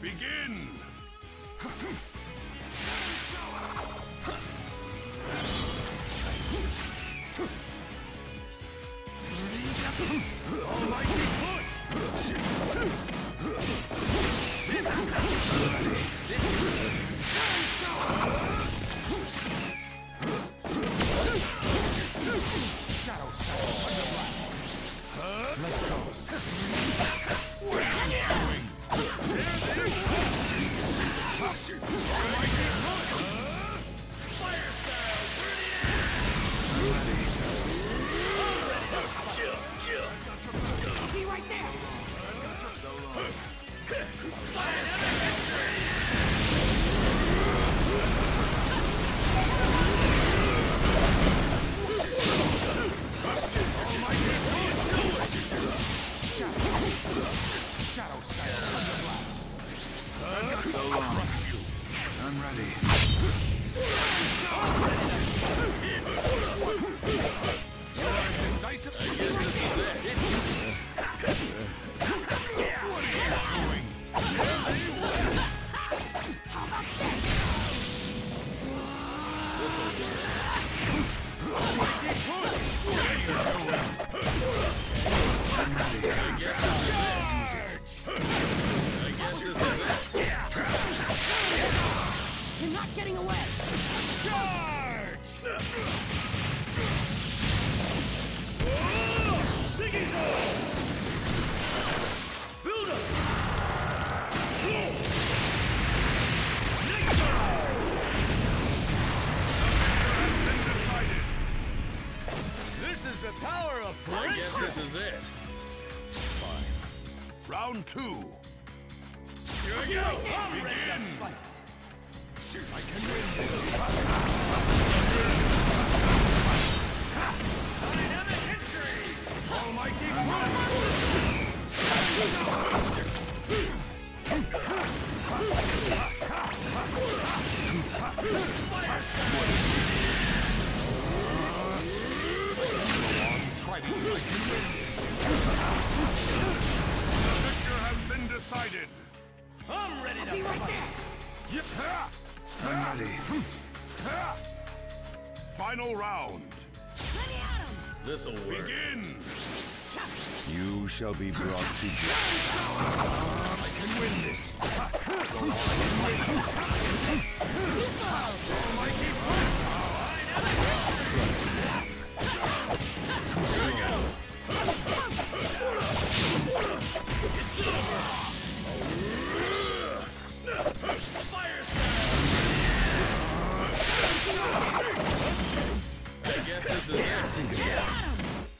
Begin! Almighty push! Shadow Style Thunder Blast. Let's go. Where are you going? Almighty push! Fire Style! I'll be right there! Shadow Style Thunder Blast. So long. I'm ready. Decisive. I guess this is it. What are you doing? How about this? Almighty push! What are you doing? I'm ready. I guess this is it. I guess this is it. You're not getting away! Charge! Ziggy-Zo! Build up! Has been decided. This is the power of friendship. I guess this is it. Fine. Round 2. Here we go. Begin. I can win this. Dynamic entry. Almighty The victor has been decided. I'm ready to Be right there! I'm ready. Final round. Let me at him! This'll work. Begin. You shall be brought to justice. I can win this. Too slow! Almighty push. Here we go. It's over. Fire I guess this is it. At him!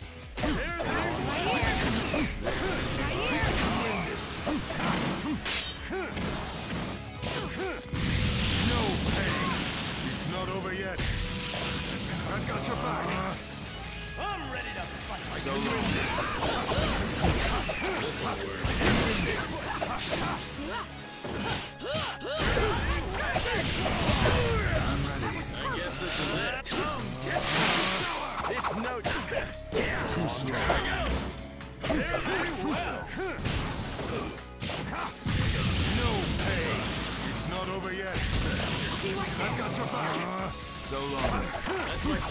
No pain. It's not over yet. I've got your back. I'm ready to fight. So long. I'm ready. I guess this is it. It's no Too strong. very well. No pain. It's not over yet. I've got your back. So long. That's my...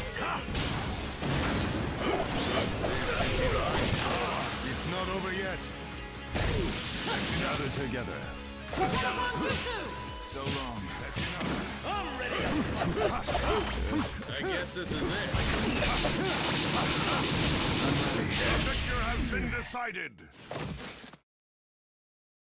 It's not over yet. Gather together. So long. I'm ready. I guess this is it. I'm ready. The victor has been decided.